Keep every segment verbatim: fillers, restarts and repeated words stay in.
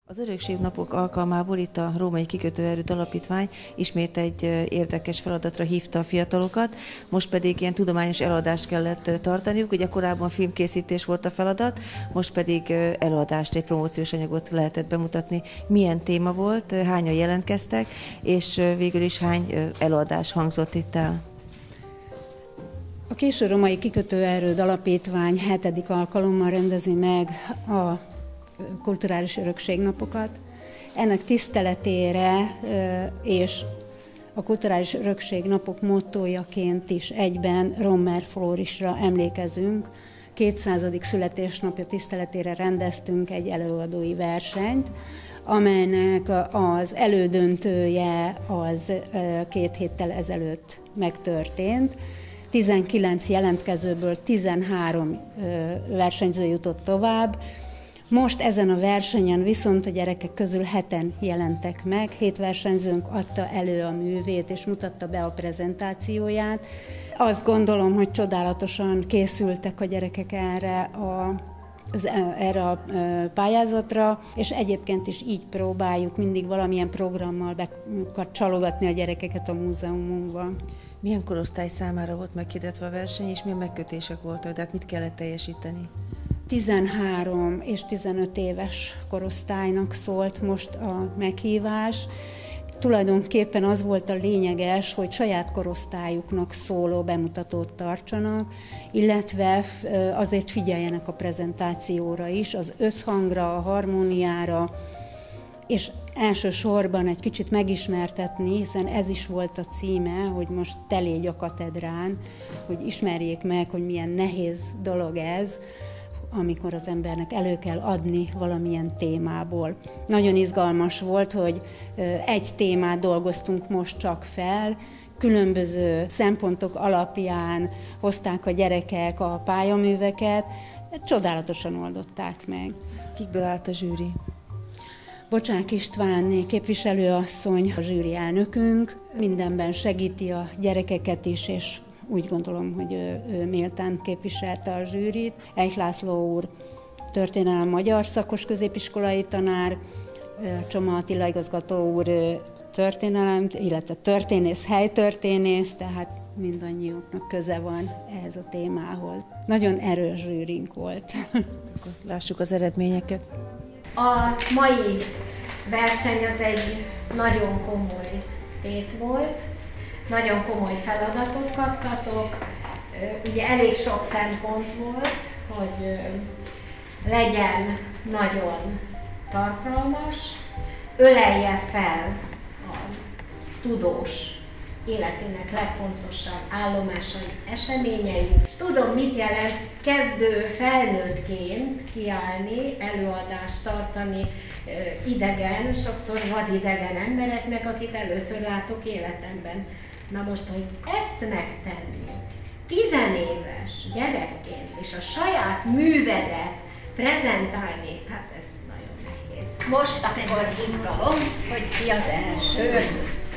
Az Örökségnapok alkalmából itt a Római Kikötőerőd Alapítvány ismét egy érdekes feladatra hívta a fiatalokat, most pedig ilyen tudományos előadást kellett tartaniuk, ugye korábban filmkészítés volt a feladat, most pedig előadást, egy promóciós anyagot lehetett bemutatni. Milyen téma volt, hányan jelentkeztek, és végül is hány előadás hangzott itt el? A Késő Római Kikötőerőd Alapítvány hetedik alkalommal rendezi meg a kulturális örökségnapokat. Ennek tiszteletére és a kulturális örökségnapok mottójaként is egyben Rommer Flórisra emlékezünk. kétszázadik születésnapja tiszteletére rendeztünk egy előadói versenyt, amelynek az elődöntője az két héttel ezelőtt megtörtént. tizenkilenc jelentkezőből tizenhárom versenyző jutott tovább. Most ezen a versenyen viszont a gyerekek közül heten jelentek meg, hét versenyzőnk adta elő a művét és mutatta be a prezentációját. Azt gondolom, hogy csodálatosan készültek a gyerekek erre a, az, erre a pályázatra, és egyébként is így próbáljuk mindig valamilyen programmal becsalogatni a gyerekeket a múzeumunkban. Milyen korosztály számára volt meghirdetve a verseny, és milyen megkötések voltak, de hát mit kellett teljesíteni? tizenhárom és tizenöt éves korosztálynak szólt most a meghívás. Tulajdonképpen az volt a lényeges, hogy saját korosztályuknak szóló bemutatót tartsanak, illetve azért figyeljenek a prezentációra is, az összhangra, a harmóniára, és elsősorban egy kicsit megismertetni, hiszen ez is volt a címe, hogy most te légy a katedrán, hogy ismerjék meg, hogy milyen nehéz dolog ez, amikor az embernek elő kell adni valamilyen témából. Nagyon izgalmas volt, hogy egy témát dolgoztunk most csak fel, különböző szempontok alapján hozták a gyerekek a pályaműveket, csodálatosan oldották meg. Kikből állt a zsűri? Bocsák István képviselőasszony, a zsűri elnökünk, mindenben segíti a gyerekeket is, és úgy gondolom, hogy ő, ő méltán képviselte a zsűrit. Eich László úr történelem magyar szakos középiskolai tanár, Csoma Attila igazgató úr történelem, illetve történész, helytörténész, tehát mindannyiuknak köze van ehhez a témához. Nagyon erős zsűrink volt. Akkor lássuk az eredményeket. A mai verseny az egy nagyon komoly tét volt, nagyon komoly feladatot kaptatok. Ugye elég sok szempont volt, hogy legyen nagyon tartalmas, ölelje fel a tudós életének legfontosabb állomásai, eseményei. És tudom, mit jelent kezdő felnőttként kiállni, előadást tartani idegen, sokszor vadidegen embereknek, akit először látok életemben. Na most, hogy ezt megtenni tizenéves gyerekként, és a saját művedet prezentálni, hát ez nagyon nehéz. Most akkor izgalom, hogy ki az első.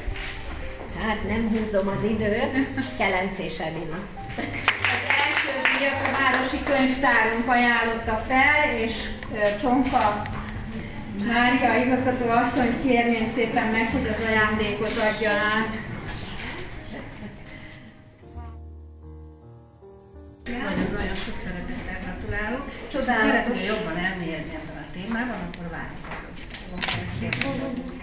Hát nem húzom az időt, Kelenczés Edina. Az első díjat a Városi Könyvtárunk ajánlotta fel, és Csonka Mária igazgató asszonyt kérném szépen meg, hogy az ajándékot adja át. Nagyon-nagyon sok szeretettel gratulálok. Csodálatos. Szeretnél jobban elmélyedni ebben a témában, akkor várjuk a könyvtáron.